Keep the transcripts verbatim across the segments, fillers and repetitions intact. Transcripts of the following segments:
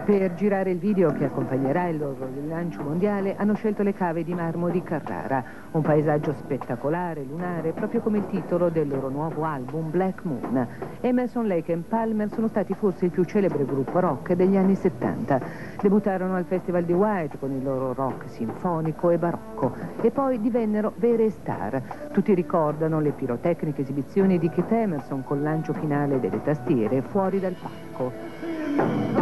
Per girare il video che accompagnerà il loro rilancio mondiale hanno scelto le cave di marmo di Carrara, un paesaggio spettacolare, lunare, proprio come il titolo del loro nuovo album Black Moon. Emerson, Lake and Palmer sono stati forse il più celebre gruppo rock degli anni settanta. Debuttarono al Festival di White con il loro rock sinfonico e barocco e poi divennero vere star. Tutti ricordano le pirotecniche esibizioni di Keith Emerson col lancio finale delle tastiere fuori dal palco.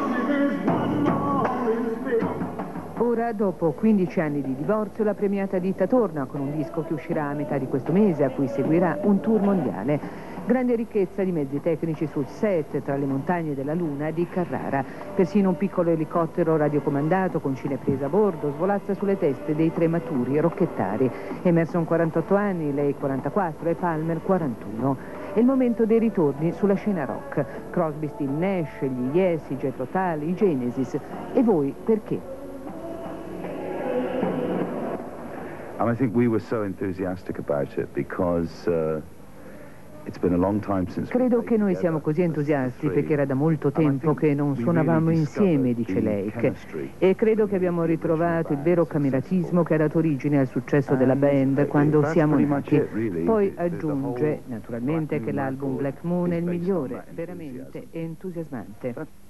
Ora, dopo quindici anni di divorzio, la premiata ditta torna con un disco che uscirà a metà di questo mese, a cui seguirà un tour mondiale. Grande ricchezza di mezzi tecnici sul set tra le montagne della Luna di Carrara. Persino un piccolo elicottero radiocomandato con cinepresa a bordo svolazza sulle teste dei tre maturi rocchettari. Emerson quarantotto anni, lei quarantaquattro e Palmer quarantuno. È il momento dei ritorni sulla scena rock. Crosby, Still Nash, gli Yes, i Jethro Tull, i Genesis. E voi perché? And I think we were so enthusiastic about it because uh, it's been a long time since. Credo che noi siamo così entusiasti perché era da molto tempo che non suonavamo insieme, dice Lake, e credo che abbiamo ritrovato il vero cameratismo che ha dato origine al successo della band quando siamo nati. Poi aggiunge naturalmente che l'album Black Moon è il migliore, veramente entusiasmante.